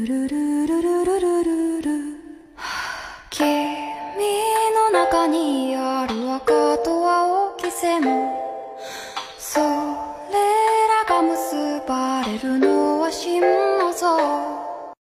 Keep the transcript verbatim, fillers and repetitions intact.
ルルルルルルルル。君の中にある赤と青き線も、それらが結ばれるの